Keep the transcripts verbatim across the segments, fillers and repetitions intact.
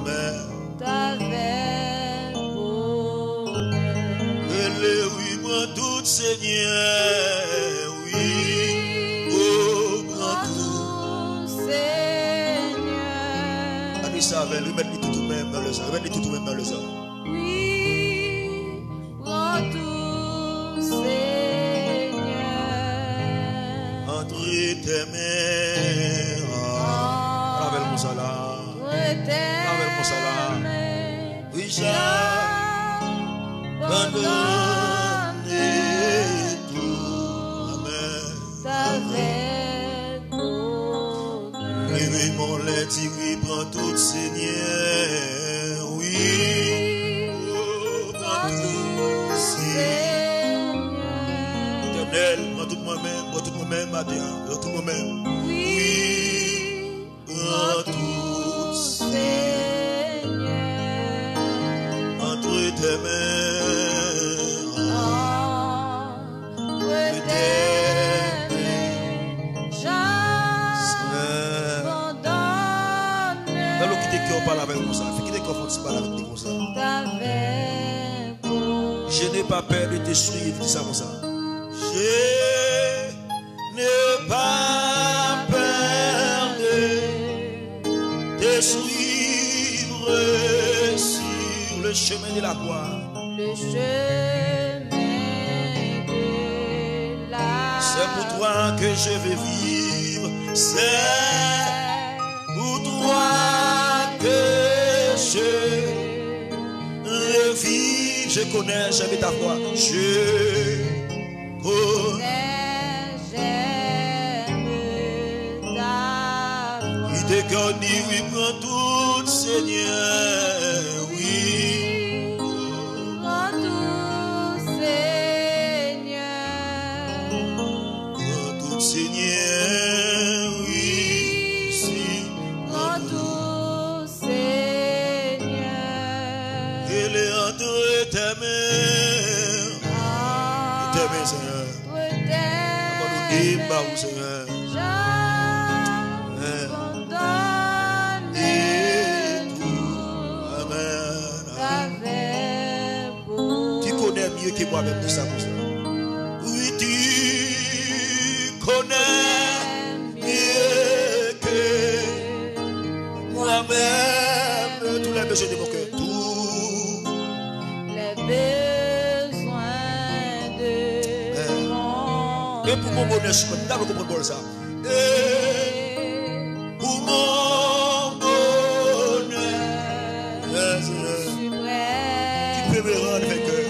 T'avais bonheur. Elle oui, moi tout Seigneur, oui. Oh, prends tout Seigneur. Ami ça, remettre tout même dans le sang. Remettre tout même dans le sang. Oui, prends tout Seigneur. Entre tes mains. Rappelle-moi ça là. Rappelle-moi ça là. Oui, j'abandonne tout. Amen. T'avais bonheur. Oui, oui, mon lait, oui, prends tout Seigneur. Oui. Oh, prends tout Seigneur. Éternel, prends tout moi-même, prends tout moi-même, matin, prends tout moi-même. Oui, prends tout Seigneur. Entre tes mains. Entre tes mains, j'abandonne. Dans le qui te cœur parle avec moi ça. Fais qui te cœur tu parles avec moi ça. T'avais bonheur. Je n'ai pas peur de te suivre, dis ça comme ça. Je n'ai pas peur de te suivre sur le chemin de la croix. Le chemin de la C'est pour toi que je vais vivre. C'est pour toi que je vais vivre. Je connais, j'avais ta foi. Je connais. j'aime ta voix. Il te dit, oui, prends tout, Seigneur. Oui. Prends tout, Seigneur. Prends tout, Seigneur. Oui. Si. Prends tout, Seigneur. Elle est entre tes mains. Tes mains, Seigneur. Et bah, Seigneur. J'abandonne tout. Amen. T'avais bonheur. Tu connais mieux que moi-même, dis ça comme ça. Oui, tu connais mieux que moi-même tous les besoins de mon cœur. Tout. Les besoins de mon Et pour mon bonheur, je suis pas comprendre ça. Et pour mon bonheur, suprême, tu peux me rendre vainqueur.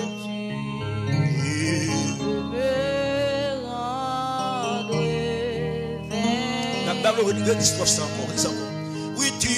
tu peux me rendre vainqueur. D'abord, regarde l'histoire ça encore, dis ça encore. Oui, tu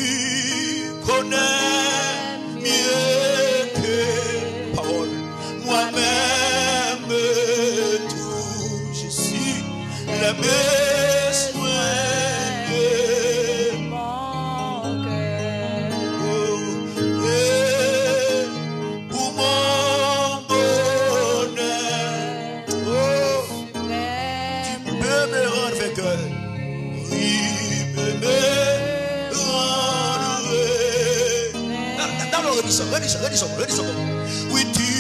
connais mieux que parole. Moi-même, tout, je suis la besoin de Mon cœur, oh, et pour mon bonheur. Oh, tu suprême, peux me rendre vainqueur. Oui, peux me rendre vainqueur. D'abord, redis ça, redis ça, redis ça, redis ça. Oui, tu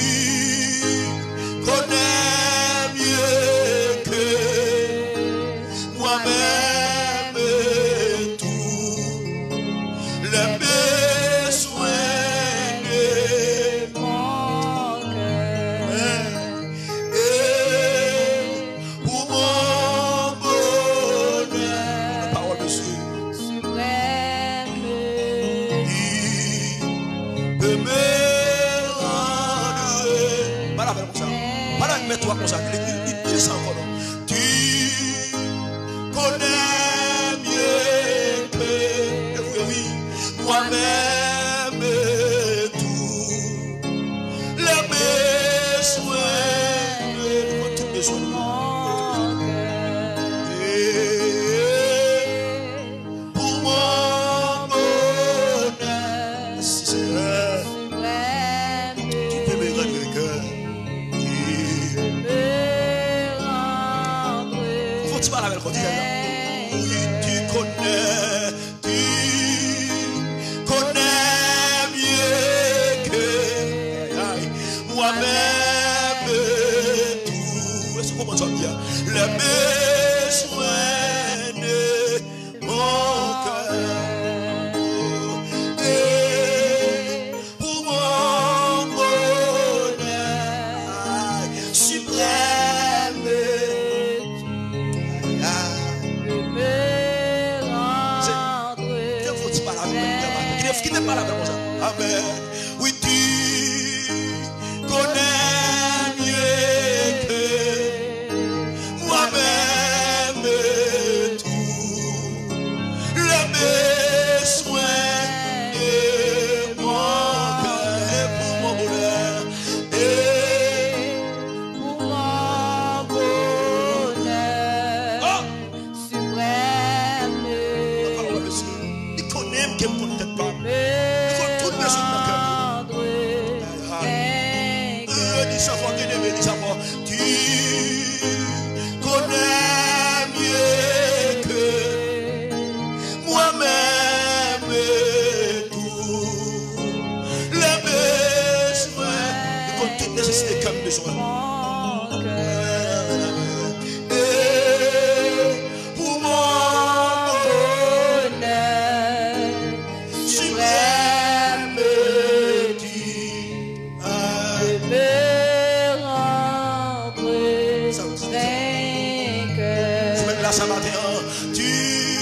connais mieux que moi-même tout le besoin de mon cœur, et pour mon bonheur. La parole de Dieu. suprême, Il peut me rendre. Voilà, comme ça. Voilà, mets-toi comme ça. Dis ça encore. Tu connais mieux que oui, moi-même tout le besoin de tout besoin de mon cœur, et pour mon bonheur, Seigneur, suprême, tu peux me rendre vainqueur. me rendre Faut que tu parles avec le quotidien. Oui, tu connais, tu connais toi bien. Les besoins de mon cœur. Et pour mon bonheur suprême. Qui n'est pas là comme ça. Amen. Oui, tu connais mieux que moi-même tout le besoin de mon cœur et pour mon bonheur et pour mon bonheur oh! suprême. Il connaît qui me connaît pas. Tu connais mieux que moi-même tout les besoins et comme toute nécessité comme besoin. Et pour mon bonheur suprême tu as ce matin, tu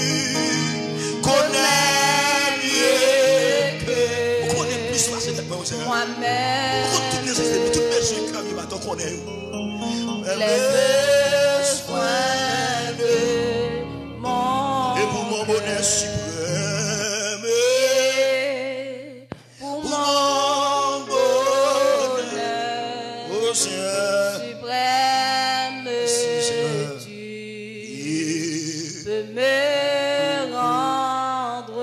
connais mieux que vous connaissez plus facile que moi-même. Toutes les choses, toutes les choses que vous avez connaît. Les besoins de mon et pour mon bonheur suprême. Pour mon bonheur oh Seigneur suprême. Me rendre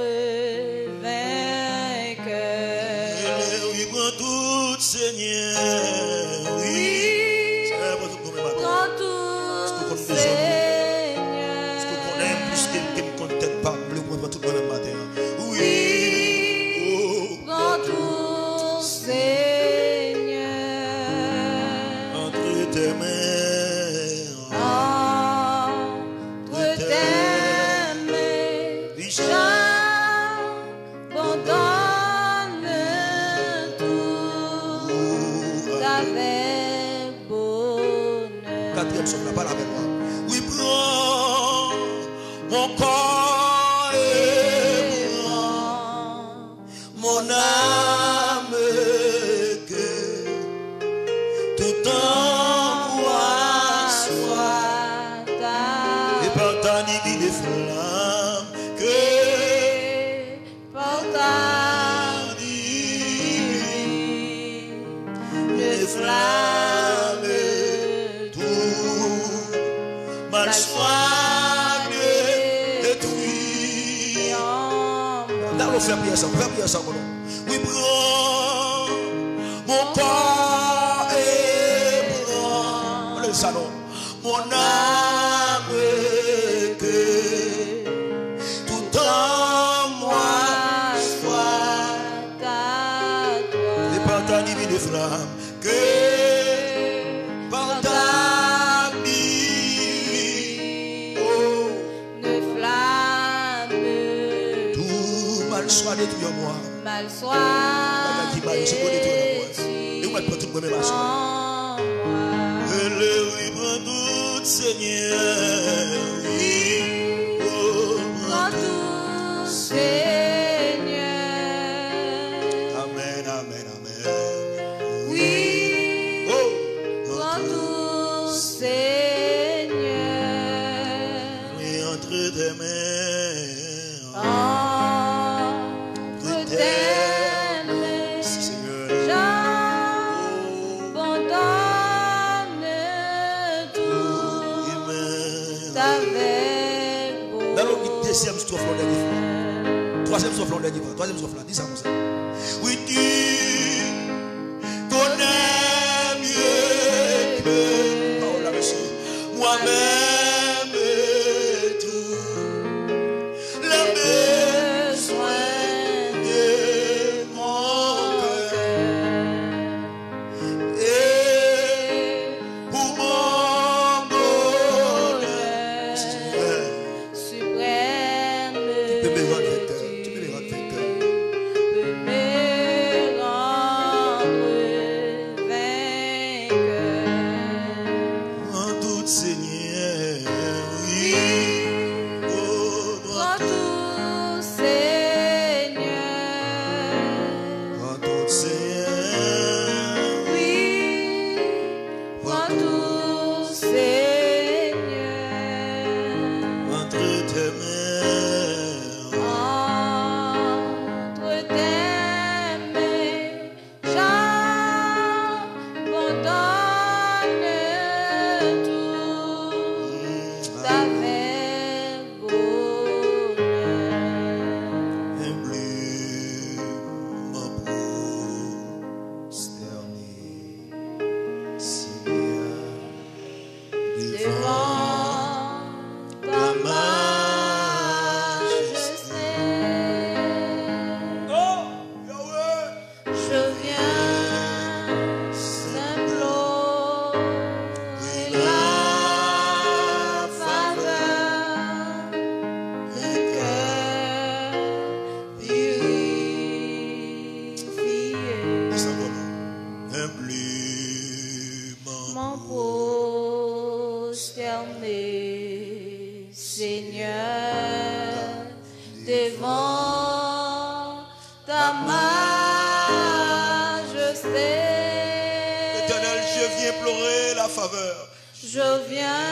vainqueur. Oui, prends tout, Seigneur. Oui, Seigneur, prends tout pour mes matins. Prends tout, Seigneur. Est-ce que vous connaissez plus que me contente pas, le prends tout pour mes matins. Oui, prends tout, Seigneur. entre tes mains. La parole avec moi. Oui, prends mon corps et prends mon âme que tout en moi soit et par ta divine flamme que par ta divine flamme soit détruit. Dans le faire bien ça, faire bien ça, mon oui, prends mon corps et prends le salon, mon âme que tout en moi soit à toi et par ta divine flamme que par ta soit détruit en moi. Mal soit détruit en moi. Oui, prends tout, Seigneur. Oui, prends tout, Seigneur. Amen, amen, amen. Oui, prends tout, Seigneur. Et entre tes mains. Deuxième strophe, la dernière fois. Troisième strophe, la dernière fois. Troisième strophe, là. Dis ça comme ça. Oui, tu connais mieux que parole, monsieur. Moi-même tout le besoin de mon cœur et pour mon bonheur. majesté. Éternel, je viens implorer la faveur. Je viens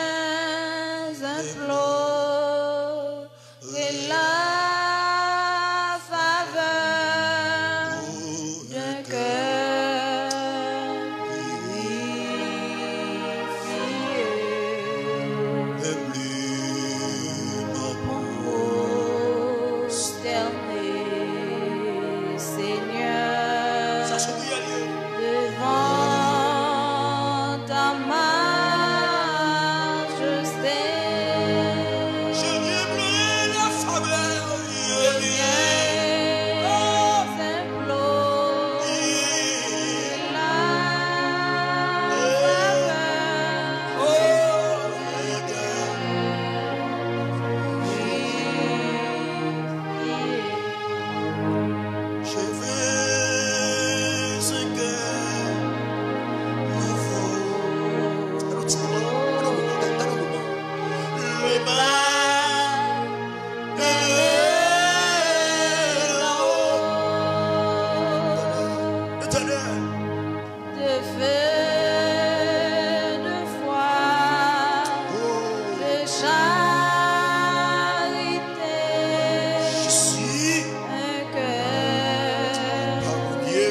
implorer la faveur d'un cœur purifié. Et plus Prosterné, Seigneur, ça se dit à Dieu. devant ta majesté. Je viens pleurer la faveur. Je viens. Implorer la faveur. Oh, Seigneur. Je veux ce cœur nouveau. Alors, tu vois, alors, dans le moment, le mal de là-haut. Éternel, De feu, de foi, de charité, je suis un cœur parolier.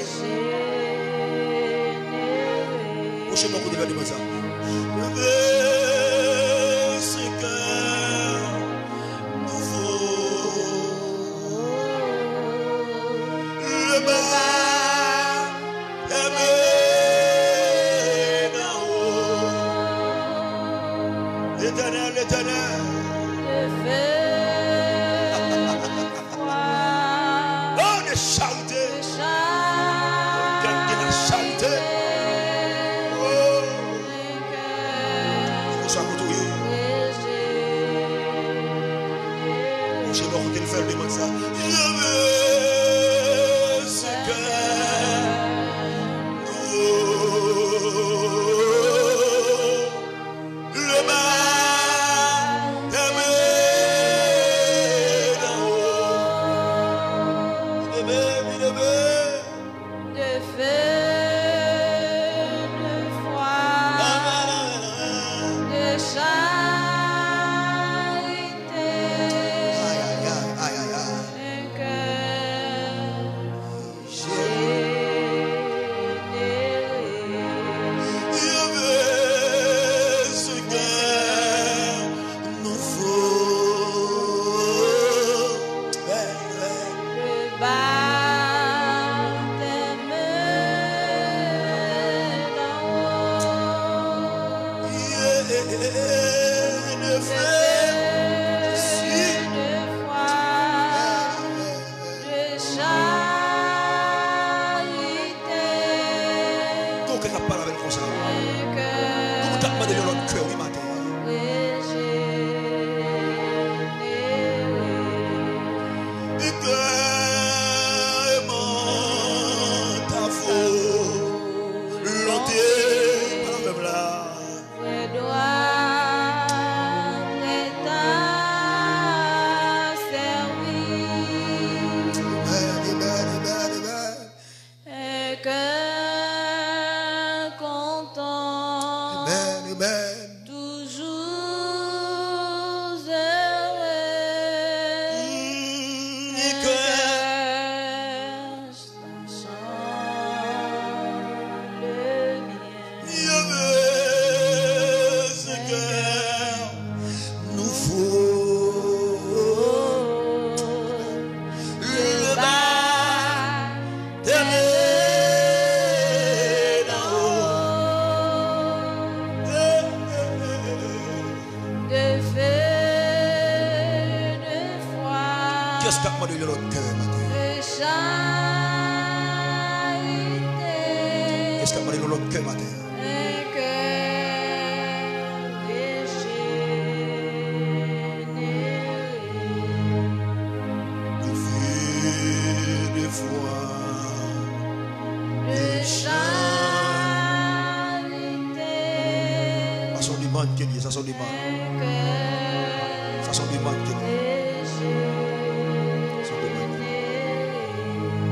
généreux. Prochainement, vous devez aller comme ça. Je veux ce cœur nouveau. Le mal aimé d'en haut. L'éternel, l'éternel. De feu, de foi, Oh, de charité. de Quelqu'un de la charité. charité, Oh, un cœur on s'en retrouve. généreux. Prochainement, vous devez faire le ça. Je veux ce cœur nouveau. Le mal aimé d'en haut. Il aimait, il aimait. De feu, de foi, de charité, Aïe, aïe, aïe, aïe, aïe, aïe. un cœur généreux. Je veux ce cœur nouveau. Ouais, ouais. Le baptême d'en haut. Yeah, le De feu. feu, de foi, de charité, Donc, elle n'a pas la même comme ça. un Donc, cœur t'as demandé de notre cœur, oui, matin. généreux. Et cœur aimant ta faute. L'ôté, pas la même là. Près droit, près ta service. Amen, amen, amen, amen. Un cœur content, Amen, amen. toujours heureux. Mm, Un et cœur. cœur sachant le bien. Je veux ce cœur nouveau. Le baptême d'en haut. De feu, de foi, Qu'est-ce que t'as demandé de notre cœur, matin? de charité, Qu'est-ce que t'as demandé de notre cœur, matin? un cœur généreux. De feu, de foi. De charité, Façon du monde qui dit, façon du monde. un cœur Façon du monde qui dit. généreux. Façon du monde.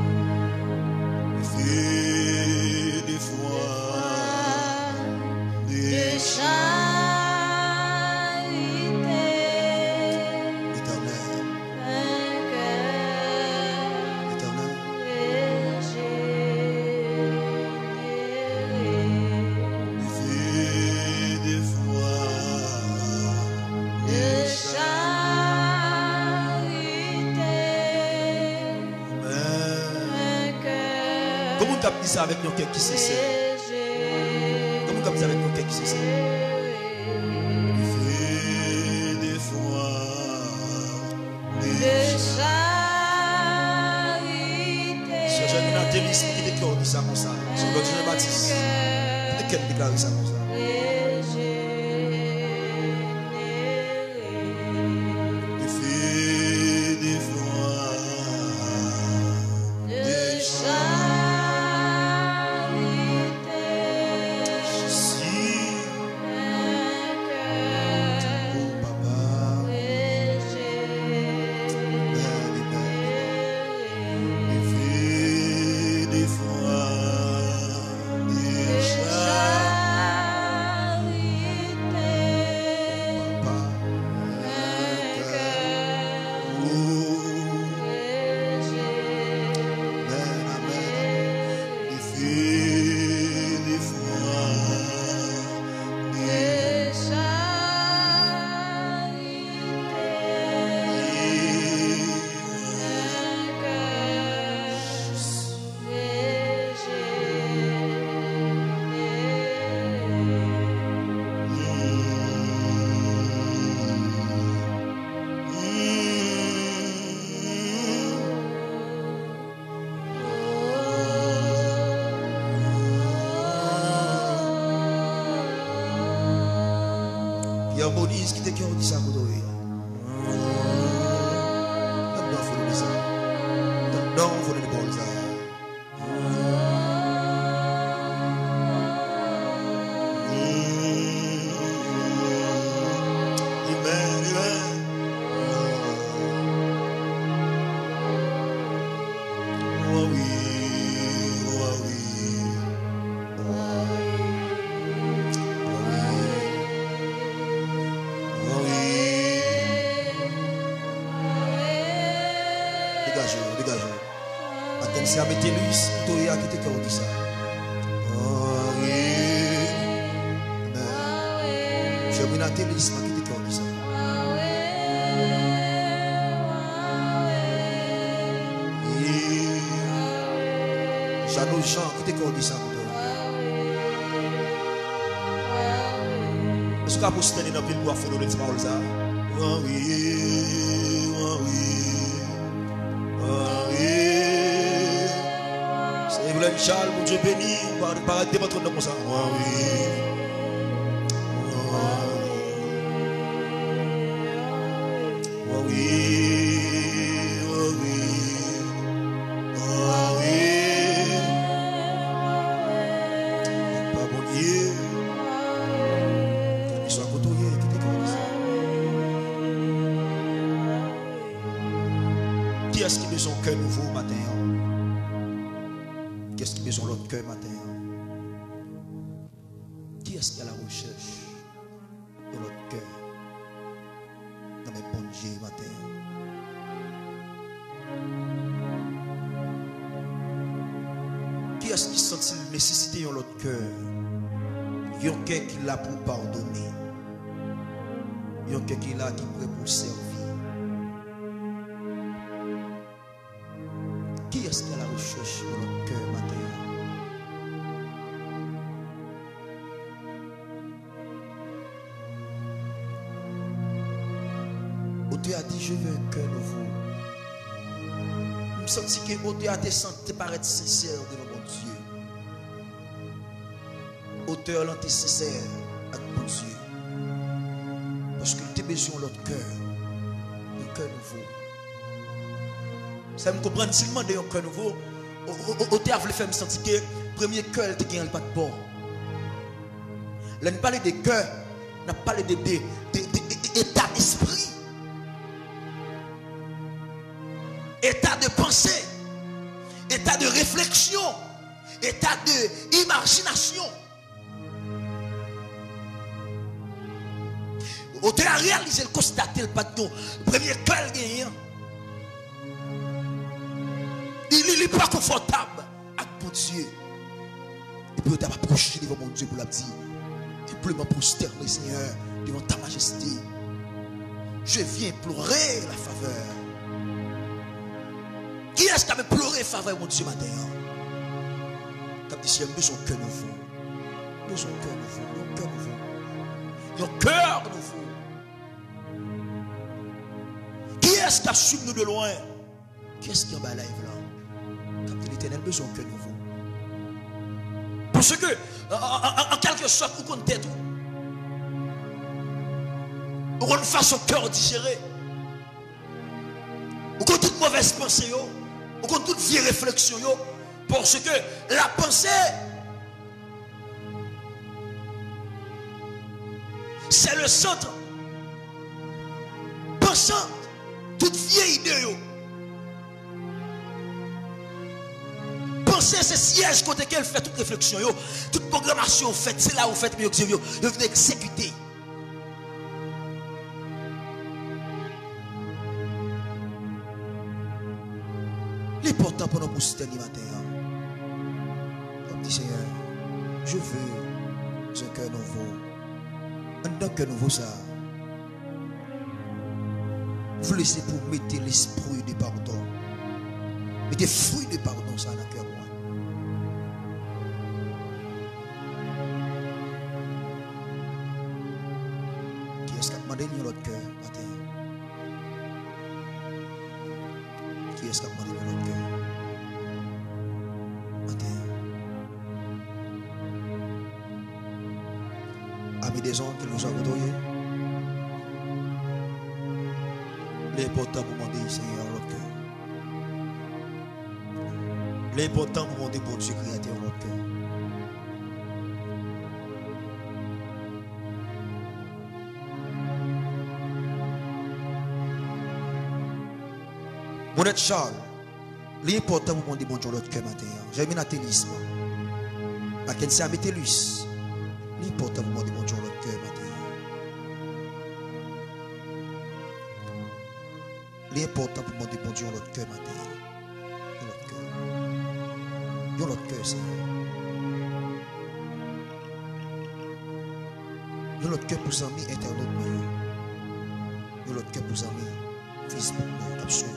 Comment on dit ça avec nos cœurs qui sincère? Comment on dit ça avec nos cœurs qui sincère? Fais des fois de charité. Si j'ai une athélisme qui déclare ça comme ça, c'est le Dieu Baptiste. Quel déclare ça comme ça? Il y a un bonus qui te dit ça pour toi. Non, il faut le ça. Non, il faut le bon ça. Amen, amen. Oh oui, oh oui. C'est à mettre lui, plutôt il y a qui te dit ça. Oh oui. Je vais mettre lui, qui te dit ça. Jeannot Jean qui te dit ça. Est-ce que vous tenez dans le bois pour le faire ça? Oh oui, oh oui, oh oui. Charles, mon Dieu béni, par arrêter votre nom comme ça. Oh oui. Oh oui. Oh oui. Oh oui. Pas mon Dieu. Qu'il soit côtoyé, qui te connaisse. Qui est-ce qui a besoin d'un cœur nouveau matin? Qu'est-ce qui a besoin de l'autre cœur matin? Qui est-ce qui a la recherche de l'autre cœur dans mes bons Dieu matin? Qui est-ce qui sent la nécessité de l'autre cœur? Il y a un cœur qui est là pour pardonner. Il y a un cœur qui est là qui est prêt pour servir. Qui est-ce qui a la recherche de l'autre cœur matin? Dieu a dit, je veux un cœur nouveau. Je me sens que Dieu a te paraître sincère devant mon Dieu. Auteur l'anté sincère avec mon Dieu. Parce que tu as besoin de l'autre cœur. Un cœur nouveau. Ça me comprend, si je demande un cœur nouveau, Auteur voulait faire me sentir que le premier cœur qui gagne pas de bord. Là, nous parlons des cœurs, nous parlons de l'état d'esprit. État de pensée, état de réflexion, état d'imagination. Au terrain réalisé, le constater le patron, le premier cœur gagné. Il n'est pas confortable avec mon Dieu. Il peut t'approcher devant mon Dieu pour la dire. Il peut me prosterner, Seigneur, devant ta majesté. Je viens implorer la faveur. Qui est-ce qui a pleuré faveur, mon Dieu, matin? Cap dit si besoin de cœur nouveau. Besoin de cœur nouveau, un cœur nouveau. Un cœur nouveau. Qui est-ce qui a suivi nous de loin? Qui est-ce qui est en bas live là? Cap dit l'Éternel besoin de cœur nouveau. Parce que en, en, en quelque sorte, vous comptez tout. Vous comptez façon cœur digéré. Vous comptez toute mauvaise pensée. Vous comptez toute vieille réflexion. Parce que la pensée, c'est le centre. Pensant toute vieille idée. Pensée, c'est siège côté qu'elle fait toute réflexion. Toute programmation faite, c'est là où vous faites mieux que vous venez exécuter. L'important pour nous pour ce matin. Dit Seigneur, je veux un cœur nouveau. Un cœur nouveau, ça. Vous laissez pour mettre l'esprit de pardon. Mettez fruit de pardon, ça, dans le cœur. Qui est-ce qui a demandé notre cœur matin? Qui est-ce qui a demandé notre cœur? Amis des gens qui nous ont côtoyés, l'important pour demander Seigneur notre cœur. L'important pour demander bon Dieu créateur notre cœur. Mon être Charles, l'important pour demander bon Dieu notre cœur matin. J'ai mis un athélisme. À quel c'est à Métellus. L'important pour demander bon Dieu notre cœur matin. L'important pour demander bon Dieu notre cœur matin. Notre cœur. Yo notre cœur, Seigneur. Yo notre cœur pour amis internet. Yo notre cœur pour amis Facebook, absolument.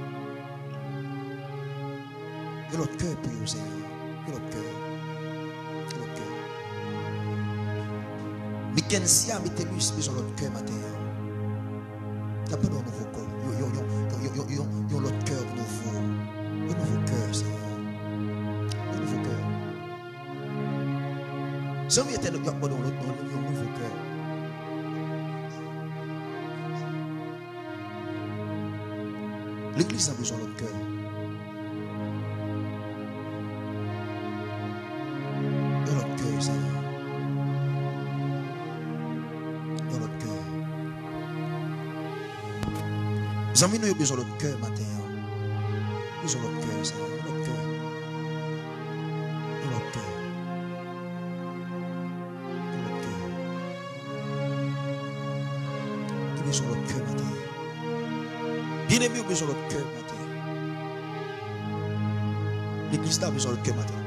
Yo notre cœur pour vous, Seigneur. Yo notre cœur. Mackenzie a mis Télus sur notre cœur matin. T'as pas de nouveau corps. Yo yo yo yo yo yo l'autre cœur nouveau. Un nouveau cœur, Seigneur. Un nouveau cœur. Si on était dans l'autre nouveau cœur. L'église a besoin de notre cœur. De notre cœur, Seigneur. Les amis, nous avons besoin de notre cœur matin. Nous avons notre cœur, Seigneur. Notre cœur. Notre cœur. Notre cœur. Nous avons besoin de notre cœur matin. Bien aimé, nous avons besoin de notre cœur matin. L'église a besoin de notre cœur matin.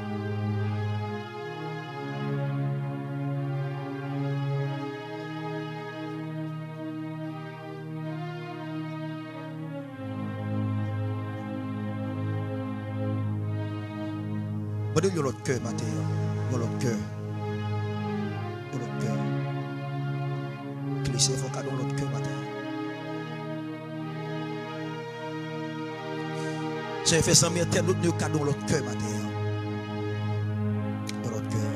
Vous avez notre cœur matin, vous avez notre cœur, vous avez notre cœur. Laissez vos cadeaux dans notre cœur matin. Si vous faites ça, mettez notre cadeau dans notre cœur matin. Dans notre cœur.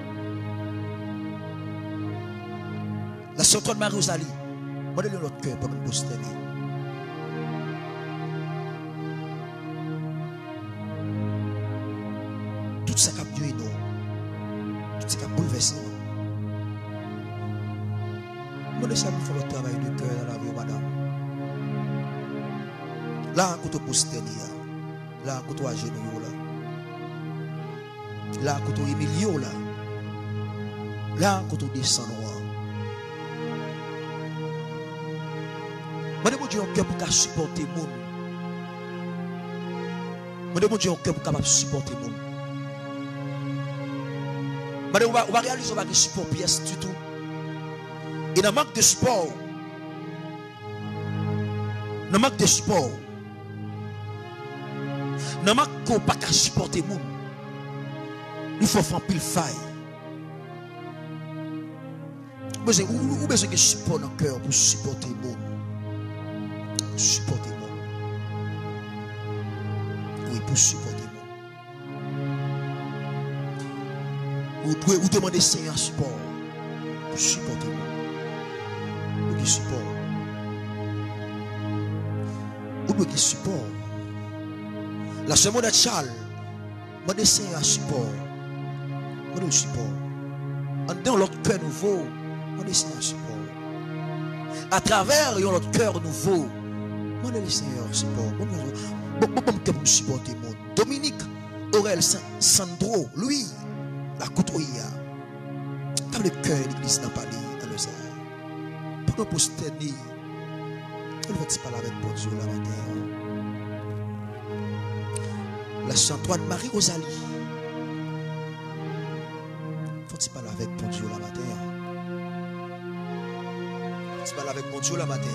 La sœur de Marie-Rosalie, vous avez notre cœur pour nous poster. Tout ça qui a tué nous, tout ça qui a bouleversé nous. Nous laissons faire le travail du cœur dans la vie, madame. Là, quand tu pousses là, quand tu as genoux, là. Là, quand tu es milieu, là. Là, quand tu descends, là. Madame, Dieu, un cœur pour supporter le monde. Madame, Dieu, un cœur pour supporter le monde. Mais on va, on va réaliser qu'on va de support pièce du tout. Et dans le manque de support, dans le manque de support, dans le manque qu'on ne peut pas supporter le monde. Il faut faire pile faille. Ou besoin de support dans le cœur pour supporter le monde. Pour supporter le monde. Oui, pour supporter le monde. Ou devez demander Seigneur support pour supporter le monde. Ou qui support. Ou qui support. La semaine de Charles, demandez Seigneur support. Demandez support. En dans l'autre cœur nouveau. Demandez Seigneur support. À travers notre cœur nouveau, demandez le Seigneur support. Bon, supporter mon Dominique, Aurel, Sandro, lui, la côtoya. Dans le cœur de l'église n'a pas dans le salle. Pour nous posterner, elle va parler avec bon Dieu la matin. La Sainte Anne-Marie Rosalie. Faut-il parler avec bon Dieu la matin? Tu parles avec mon Dieu la matin.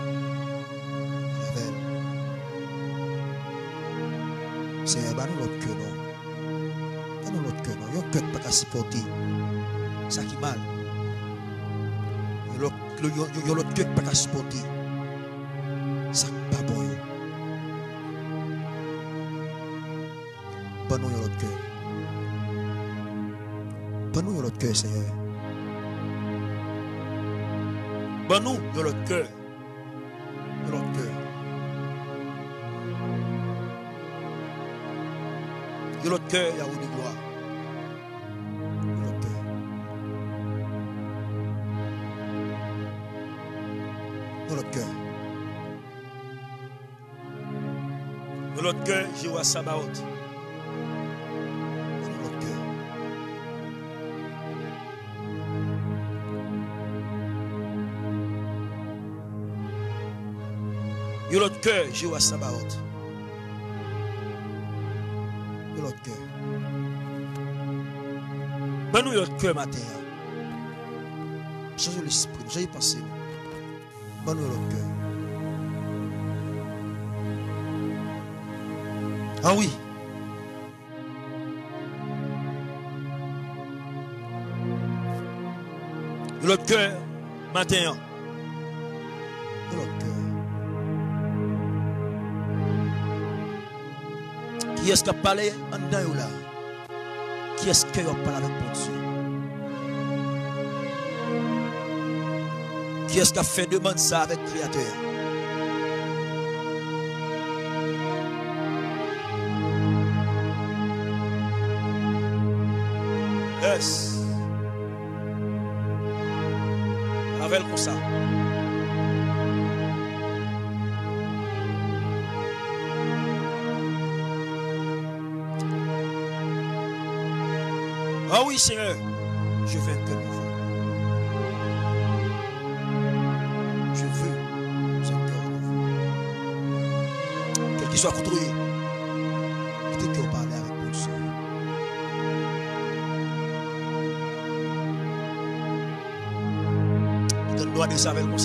C'est un banon l'autre cœur, non. Banon l'autre cœur, non. Il y a un cœur qui n'a pas supporter. Ça qui mal. Il y a l'autre cœur qui n'a pas supporter. Ça qui pas bon. Banon l'autre cœur. Banon l'autre cœur, Seigneur. Bon nous, dans notre cœur. Dans notre cœur. Dans notre cœur, il y a une gloire. Dans notre cœur. Dans notre cœur. Dans notre cœur, je vois Sabaoth. Yo l'autre cœur, je vois Sabaoth. Yo l'autre cœur. Ben nous, l'autre cœur matin. Changez l'esprit, j'ai pensé. Ben nous, l'autre cœur. Ah oui. L'autre cœur matin. L'autre cœur. Qui est-ce qui a parlé en dedans là? Qui est-ce qui a parlé avec mon Dieu? Qui est-ce qui a fait demande ça avec le Créateur? Yes. Avec comme ça. Ah oui, Seigneur, je veux un cœur nouveau. Je veux un cœur nouveau. Quel qu'il soit couturier, peut-être qu'il parle avec mon Dieu. Donne droit de savoir comme ça.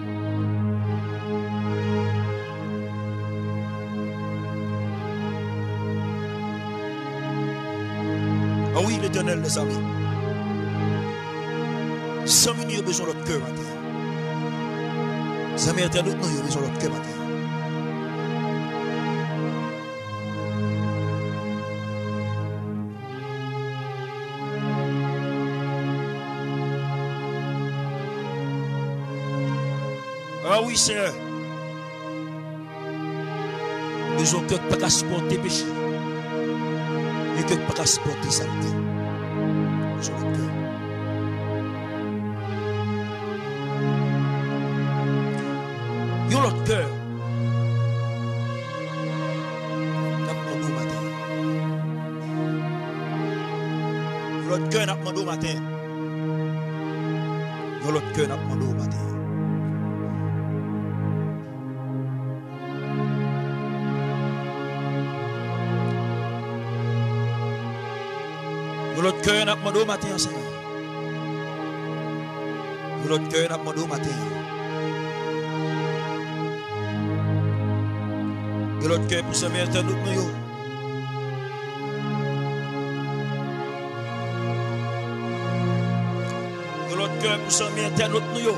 Ah oui, l'Éternel, les amis. Sans nous, nous avons besoin de notre cœur matin. Les amis internautes, nous avons besoin de notre cœur matin. Ah oui, Seigneur. Besoin de cœur qui ne peut pas supporter le péché. Et que ne peut pas supporter la saleté. Besoin de cœur. Yo l'autre cœur. N'a pas demandé au matin. L'autre cœur n'a pas demandé au matin. Yo l'autre cœur n'a pas demandé au matin. L'autre cœur n'a pas demandé au matin, Seigneur. L'autre cœur n'a pas demandé au matin. L'autre cœur pour se mettre à nous. cœur pour s'en mettre notre nous.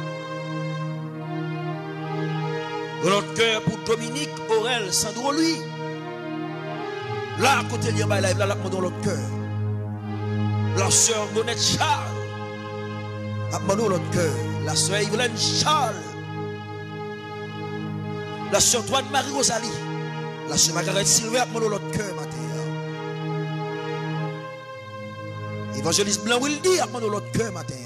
L'autre cœur pour Dominique, Aurel, Sandro, lui. Là, à côté de l'I live, là, là, dans l'autre cœur. La sœur Monette Charles. À l'autre cœur. La sœur Yvelaine Charles. La sœur Toine Marie Rosalie. La sœur Margaret Sylvain à l'autre cœur, matin. Évangéliste Blanc will dire à l'autre cœur, matin.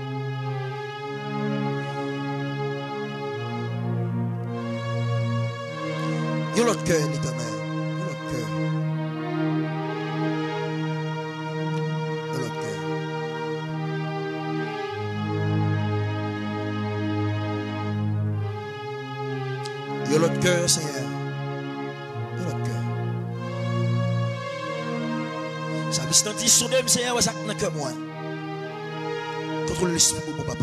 Il y a l'autre cœur, l'éternel. Il y a l'autre cœur. Il y a l'autre cœur. Il y a l'autre cœur, Seigneur. Il y a l'autre cœur. Ça me sentit son même, Seigneur, ça n'a que moi. Contrôle l'esprit pour mon papa.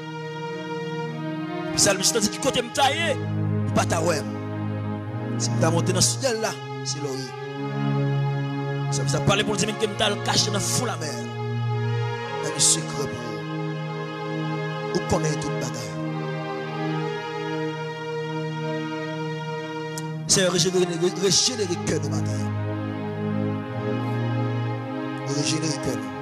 Puis ça me sentit qui côté me tailler, pas ta ouais. Si tu as monté dans ce ciel là, c'est l'oreille. Ça vous a parlé pour le dire que tu as caché dans le fond de la mer. Dans le secret pour vous. Vous connaissez toute bagaille. C'est régénérer le cœur de matin. Régénérer le cœur.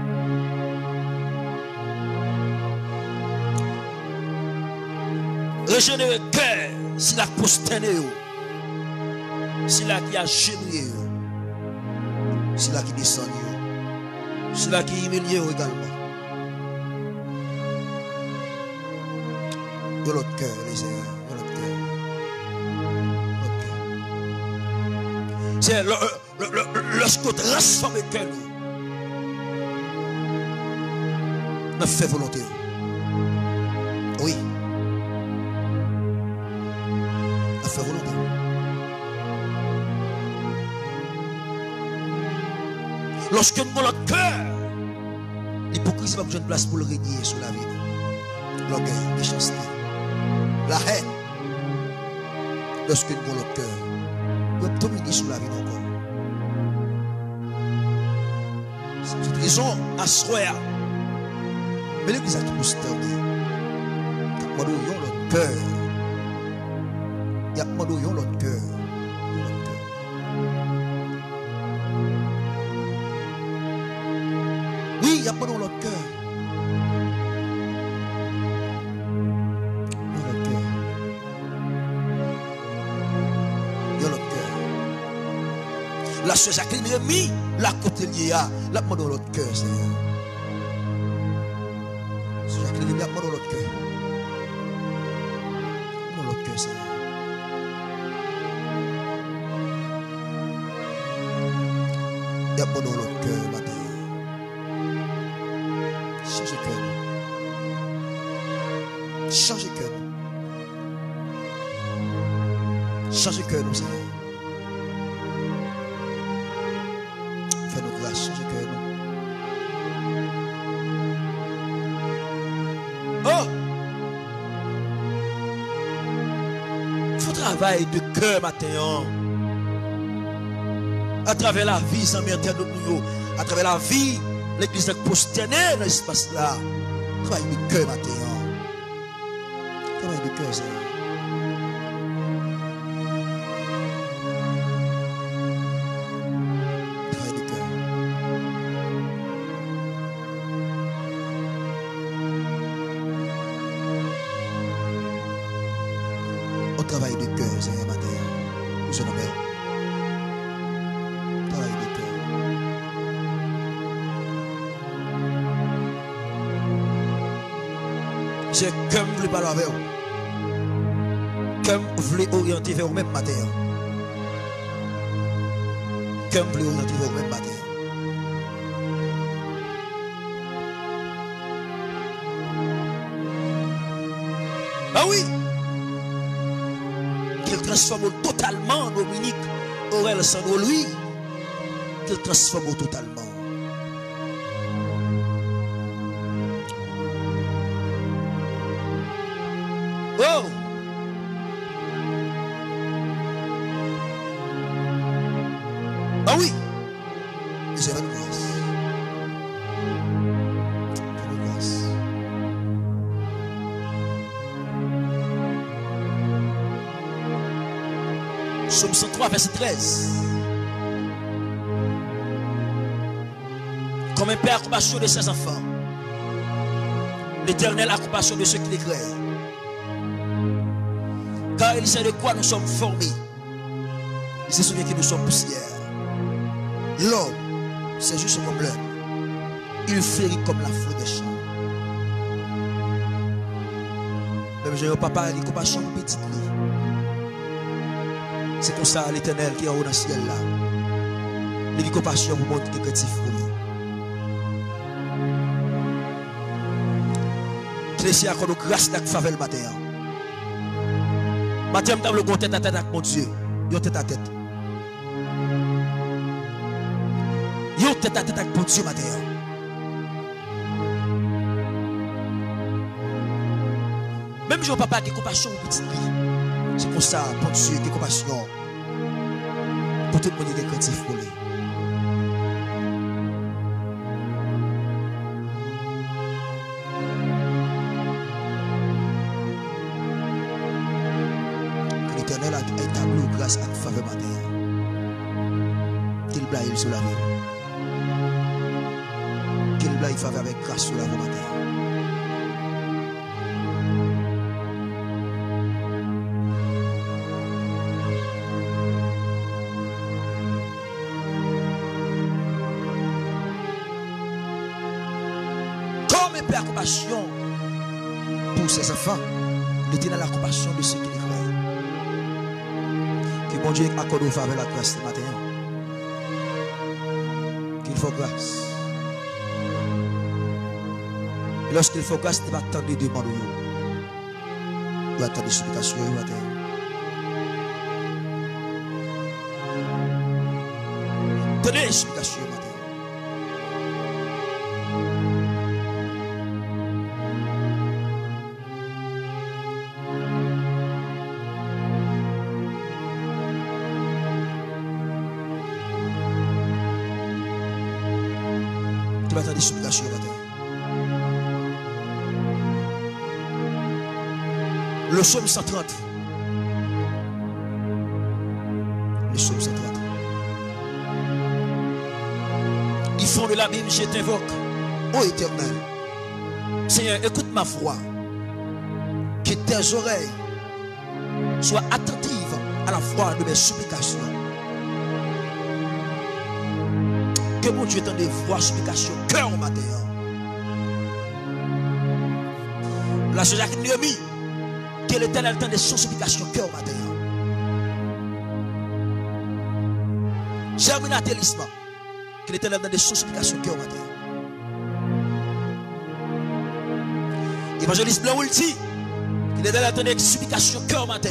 Régénérer le cœur si la posterne. C'est là qui a généré, c'est là qui descend, c'est là qui humilie également. De l'autre cœur, les seigneurs, de l'autre cœur. C'est lorsque tu transformes le cœur, on fait volonté. Oui. On fait volonté. Lorsque nous avons le cœur, l'hypocrisie va prendre une place pour le régner sur la vie. L'orgueil, la méchanceté, la haine. Lorsque nous avons le cœur, nous devons dominer sur la vie encore. C'est raison à soir. Mais l'église a tout stagné. Quand nous avons le cœur, il y a nous avons le cœur. Il y a pas dans notre cœur. Dans notre cœur. Dans notre cœur. La sœur Jacqueline Rémy, la côté liée à, la pas dans notre cœur, Seigneur. Sœur Jacqueline Rémy, la pas dans notre cœur. Dans notre cœur, Seigneur. Il y a pas dans notre cœur, matin. Changez cœur. Changez cœur. Changez cœur, nous, Seigneur. Fais-nous grâce, changez cœur, nous. Oh! Il faut travailler de cœur, matin. À travers la vie, sans mettre de nous. À travers la vie. L'église est posternée dans l'espace là. Travaille du cœur maintenant. Travaille du cœur, Seigneur. Travaille du cœur. On travaille du cœur, Seigneur, maintenant. Nous sommes là. Travaille du cœur. C'est comme vous voulez parler avec vous. Comme vous voulez orienter vers vous-même matin. Comme vous voulez orienter vers vous-même matin. Ah oui! Qu'il transforme totalement Dominique Aurel Sandro lui. Qu'il transforme totalement. Oh! Ah oui! Et c'est la grâce. C'est la grâce. Psaume cent trois, verset treize. Comme un père a compassion de ses enfants, l'Éternel a compassion de ceux qui les craignent. Car il sait de quoi nous sommes formés. Il se souvient que nous sommes poussière. L'homme, c'est juste comme l'homme. Il fleurit comme la fleur des champs. Même j'ai un papa qui a compassion pour petit lit. C'est comme ça l'Éternel qui est en haut dans le ciel là. Il a compassion pour le monde qui est créatif pour lui. Laissez à nous grâce d'être faveur le matin. Matin, je vais tête à tête avec mon Dieu. Yo tête à tête. Yo tête à tête avec mon Dieu matin. Même si papa qui a compassion pour petit lit. C'est pour ça, mon Dieu, qui a compassion pour tout le monde qui est créatif pour lui. L'Éternel a établi grâce à faveur matin. Qu'il blague sur la vie. Qu'il blague faveur avec grâce sur la vie matin. Comme un père compassion pour ses enfants, l'Éternel a compassion de ceux qui les croient. Que mon Dieu accorde aux faveurs la grâce ce matin. Qu'il faut grâce. Et lorsqu'il faut grâce, il va attendre des demandes. Il va attendre des supplications au matin. Tenez les supplications au matin. Tu vas attendre des supplications au matin. Le psaume cent trente. Le psaume cent trente. Ils font de l'abîme, je t'invoque. Ô Éternel, Seigneur, écoute ma voix. Que tes oreilles soient attentives à la voix de mes supplications. Que mon Dieu entende des voix, supplications, cœur au matin. La chose qui nous a mis, que l'Éternel entende des supplications, cœur au matin. Germinatélisme, que l'Éternel entende des supplications, cœur au matin. Évangéliste Blanc, il dit, que l'Éternel entende des supplications, cœur au matin.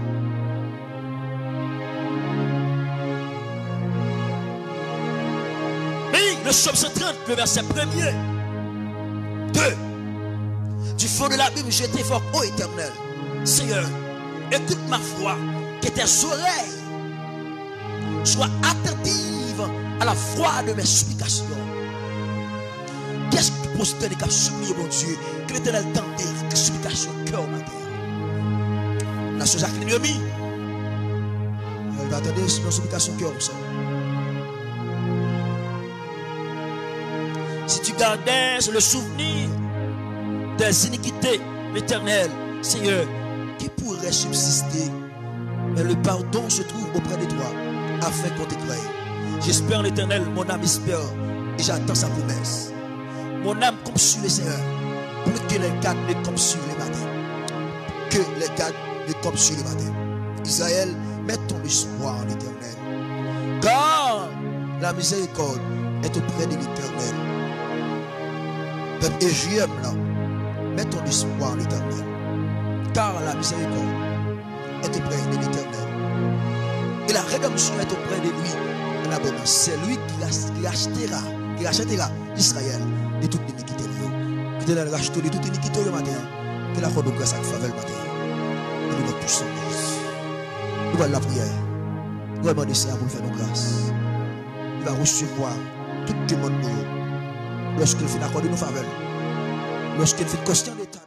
Le psaume cent trente, le verset premier. deux. Du fond de la Bible, je t'invoque, ô Éternel. Seigneur, écoute ma voix, que tes oreilles soient attentives à la voix de mes supplications. Qu'est-ce qui pose tes cas supplier, mon Dieu, que l'Éternel tente des supplications cœur au matin. La chose à qui nous a mis, elle va attendre nos supplications cœur au matin. Si tu gardais le souvenir des iniquités, l'Éternel, Seigneur, qui pourrait subsister, mais le pardon se trouve auprès de toi, afin qu'on te crée. J'espère l'Éternel, mon âme espère, et j'attends sa promesse. Mon âme comme sur le Seigneur, plus que les gardes ne comme sur le matin. Que les gardes ne comme sur le matin. Israël, mets ton espoir en l'Éternel. Car la miséricorde est auprès de l'Éternel. Et j'aime là, mets ton espoir en l'Éternel. Car la miséricorde est auprès de l'Éternel. Et la rédemption est auprès de lui en abondance. C'est lui qui rachètera, qui rachètera Israël de toute iniquité. Qui te rachète de toute iniquité le matin. Que la robe de grâce à faveur le matin. Et nous tous sommes. Nous allons la prière. Nous allons demander à vous faire nos grâces. Il va recevoir tout le monde. Lorsqu'il fait l'accord de nos faveurs, lorsqu'il fait constant d'état.